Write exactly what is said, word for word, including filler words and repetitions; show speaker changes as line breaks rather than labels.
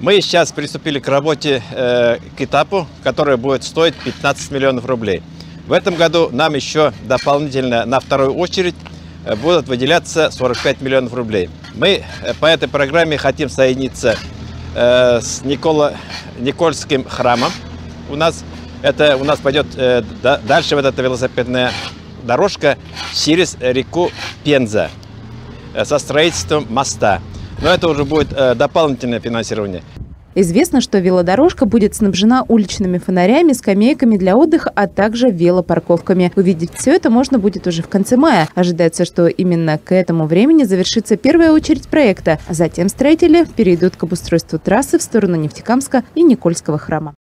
Мы сейчас приступили к работе, э, к этапу, который будет стоить пятнадцать миллионов рублей. В этом году нам еще дополнительно на вторую очередь будут выделяться сорок пять миллионов рублей. Мы по этой программе хотим соединиться э, с Никола, Никольским храмом. У нас, это, у нас пойдет э, да, дальше вот эта велосипедная дорожка через реку Пенза э, со строительством моста. Но это уже будет э, дополнительное финансирование.
Известно, что велодорожка будет снабжена уличными фонарями, скамейками для отдыха, а также велопарковками. Увидеть все это можно будет уже в конце мая. Ожидается, что именно к этому времени завершится первая очередь проекта. А затем строители перейдут к обустройству трассы в сторону Нефтекамска и Никольского храма.